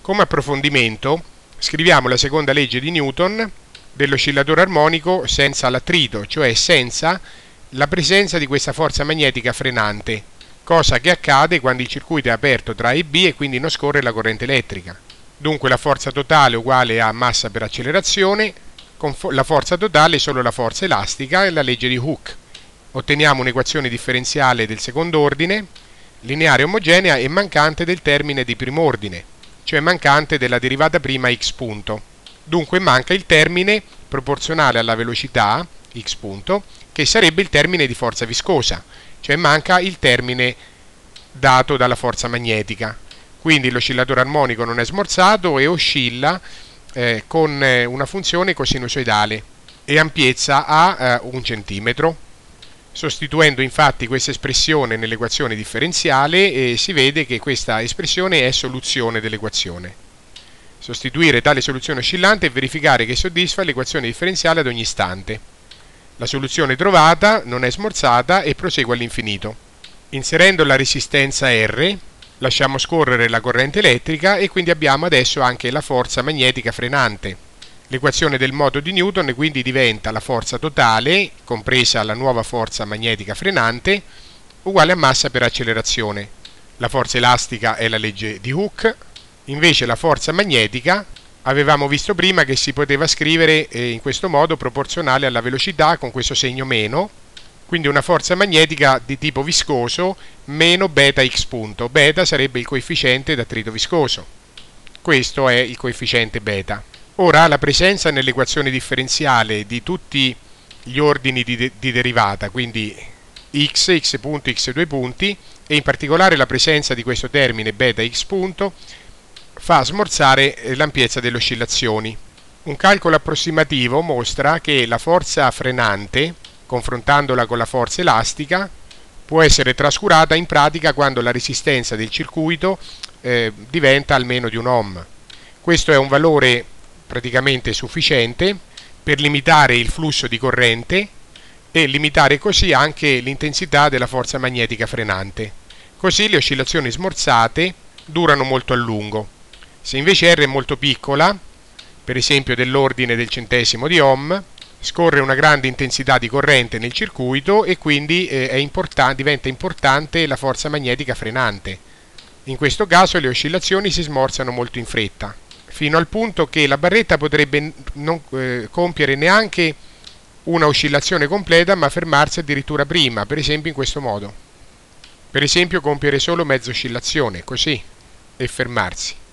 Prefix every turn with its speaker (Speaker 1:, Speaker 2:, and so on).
Speaker 1: Come approfondimento, scriviamo la seconda legge di Newton dell'oscillatore armonico senza l'attrito, cioè senza la presenza di questa forza magnetica frenante, cosa che accade quando il circuito è aperto tra A e B e quindi non scorre la corrente elettrica. Dunque la forza totale è uguale a massa per accelerazione, con la forza totale solo la forza elastica e la legge di Hooke. Otteniamo un'equazione differenziale del secondo ordine, lineare omogenea e mancante del termine di primo ordine, cioè mancante della derivata prima x punto. Dunque manca il termine proporzionale alla velocità x punto, che sarebbe il termine di forza viscosa, cioè manca il termine dato dalla forza magnetica. Quindi l'oscillatore armonico non è smorzato e oscilla con una funzione cosinusoidale e ampiezza a 1 centimetro. Sostituendo infatti questa espressione nell'equazione differenziale si vede che questa espressione è soluzione dell'equazione. Sostituire tale soluzione oscillante e verificare che soddisfa l'equazione differenziale ad ogni istante. La soluzione trovata non è smorzata e prosegue all'infinito. Inserendo la resistenza R, lasciamo scorrere la corrente elettrica e quindi abbiamo adesso anche la forza magnetica frenante. L'equazione del moto di Newton quindi diventa la forza totale, compresa la nuova forza magnetica frenante, uguale a massa per accelerazione. La forza elastica è la legge di Hooke, invece la forza magnetica avevamo visto prima che si poteva scrivere in questo modo proporzionale alla velocità con questo segno meno, quindi una forza magnetica di tipo viscoso meno beta x punto. Beta sarebbe il coefficiente d'attrito viscoso. Questo è il coefficiente beta. Ora la presenza nell'equazione differenziale di tutti gli ordini di derivata, quindi x, x punto, x due punti, e in particolare la presenza di questo termine beta x punto, fa smorzare l'ampiezza delle oscillazioni. Un calcolo approssimativo mostra che la forza frenante, confrontandola con la forza elastica, può essere trascurata in pratica quando la resistenza del circuito diventa almeno di 1 ohm. Questo è un valore praticamente sufficiente per limitare il flusso di corrente e limitare così anche l'intensità della forza magnetica frenante. Così le oscillazioni smorzate durano molto a lungo. Se invece R è molto piccola, per esempio dell'ordine del centesimo di ohm, scorre una grande intensità di corrente nel circuito e quindi diventa importante la forza magnetica frenante. In questo caso le oscillazioni si smorzano molto in fretta, fino al punto che la barretta potrebbe non compiere neanche una oscillazione completa, ma fermarsi addirittura prima, per esempio in questo modo. Per esempio compiere solo mezza oscillazione, così, e fermarsi.